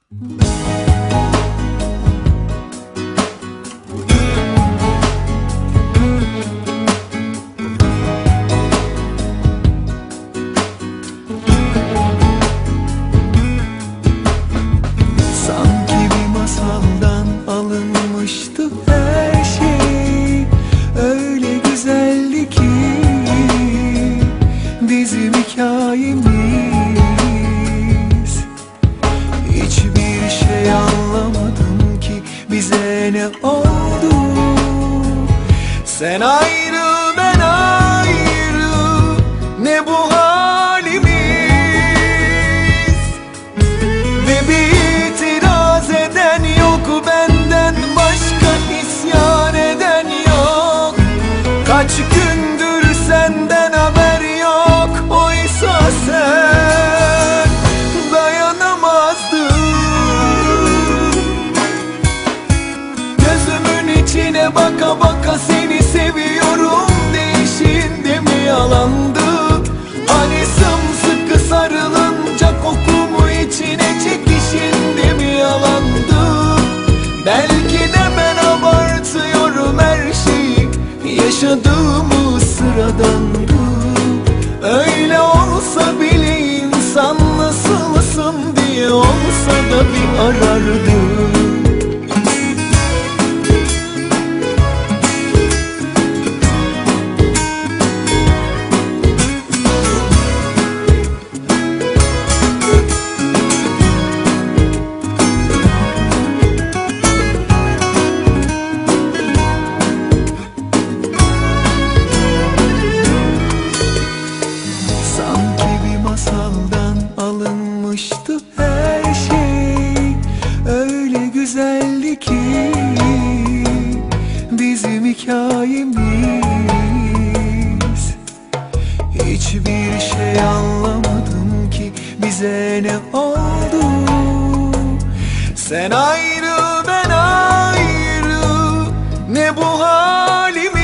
Sanki bir masaldan alınmıştı her şey. Öyle güzeldi ki bizim hikayemiz. Hiçbir şey anlamadım ki bize ne oldu. Sen ayrı ben ayrı, ne bu halimiz. Ve bir itiraz eden yok, benden başka isyan eden yok. Kaç gündür senden haber yok, oysa sen dayanamazdın. Gözümün içine baka baka seni seviyorum değişin de mi yalandı? Hani sımsıkı sarılınca kokumu içine çekişin de mi yalandı? Belki de ben abartıyorum her şeyi, yaşadığımı sıradandı. Öyle olsa bile insan nasılsın diye olsa da bir arardı. Masaldan alınmıştı her şey. Öyle güzeldi ki bizim hikayemiz. Hiçbir şey anlamadım ki bize ne oldu. Sen ayrı ben ayrı, ne bu halimiz.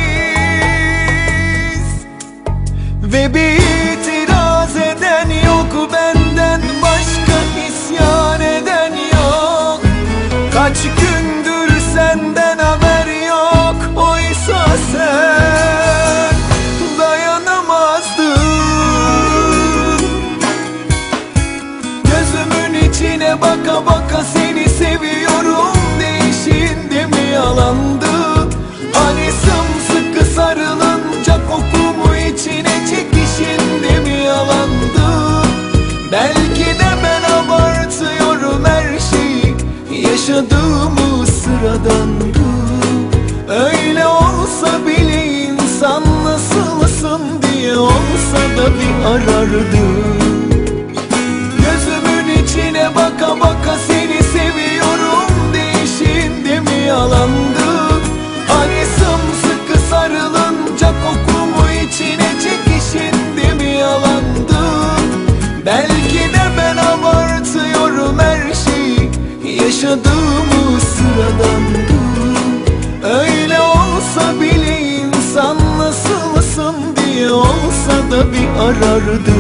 Ve bir itiraz eden yok, benden başka isyan eden yok. Kaç gündür senden haber yok, oysa sen dayanamazdın. Gözümün içine baka baka seni seviyorum değişin de mi yalandı? Hani sımsıkı sarılınca kokumu içine çekişin de mi yalandı? Belki de ben abartıyorum her şeyi, yaşadığımı sıradandı. Öyle olsa bile insan nasılsın diye olsa da bir arardı. Gözümün içine baka baka seni seviyorum değişin de mi yalandı? Hani sımsıkı sarılınca kokumu içine çekişin de mi yalandı? Belki de ben abartıyorum her şeyi, yaşadığımı sıradandı. Öyle olsa bile insan nasılsın diye olsa da bir arardı.